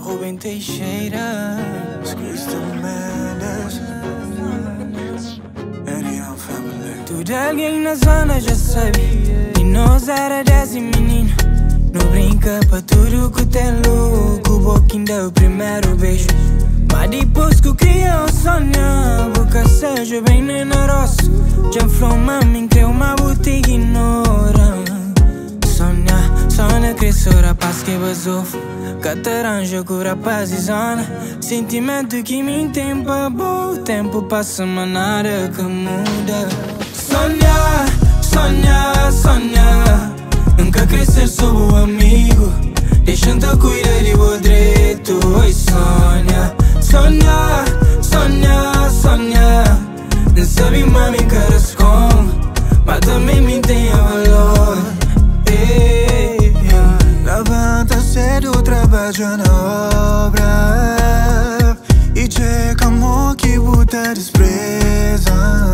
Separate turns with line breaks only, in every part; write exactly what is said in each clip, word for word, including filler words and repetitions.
Ruben, Teixeira,
Mendez, rmfamily.
tudo alguém na zona já sabe. E nós era dez e menino. Não brinca pra tudo que tem louco. O boquinho deu o primeiro beijo. Mas depois que eu criei a Sonia, boca seja bem nenoroso. Já falou mami, creu uma boutique ignora. Sonia, Sonia cresceu, rapaz que vazou. Cataranja, cura, paz e zona. Sentimento que me tem pra bom. O tempo passa, mas nada que muda. Sonia, Sonia, Sonia. Nunca crescer, sou o amigo. Deixando a cuidar de o direito. Oi, Sonia, Sonia, Sonia, Sonia. Não sabe, mami, cara se come, mas também me tem valor. Ei,
Levanta cedo, trabalha na obra e checa amor que buta despreza.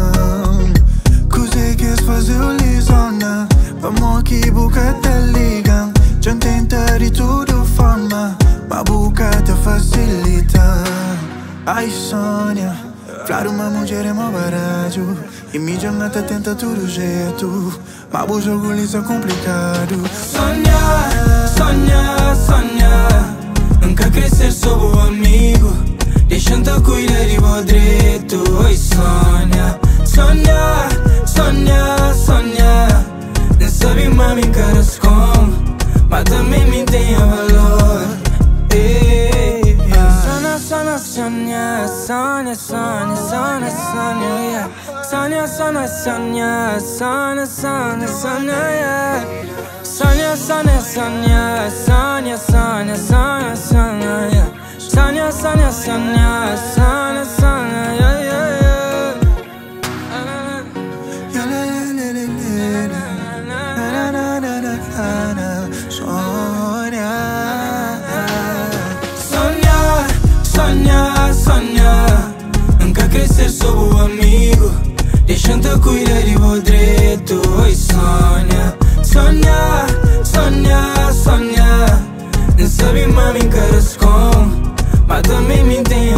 Cos'è che sfazio li sonna, amor que buca te liga. Já tenta de tudo forma, mas buca te facilita. Ai, Sonia, claro, uma mulher é mó barato e me chama te tenta tudo jeito, mas o jogo lisa é complicado.
Sonia, Sonia, Sonia. Nunca crescer, sou o amigo. Deixando cuidar de o direito. Oi, Sonia, Sonia, Sonia, Sonia. Não sabe, mami, cara se come, mas também me tem valor. Ei, Sonia, Sonia, Sonia, Sonia, Sonia, Sonia, Sonia, yeah. Sonia, Sonia, Sonia, Sonia, Sonia, Sonia, yeah. Sonia, Sonia, Sonia, Sonia, Sonia, Sonia, Sonia, yeah. Sonia, Sonia, Sonia, Sonia, Sonia, yeah, yeah, yeah.
Sonia,
Sonia, Sonia. Nunca crescer, sou o amigo. Deixando cuidar de o direito. Oi, Sonia, Sonia, Sonia, Sonia. Não sabe, mami, cara se come, mas também me tem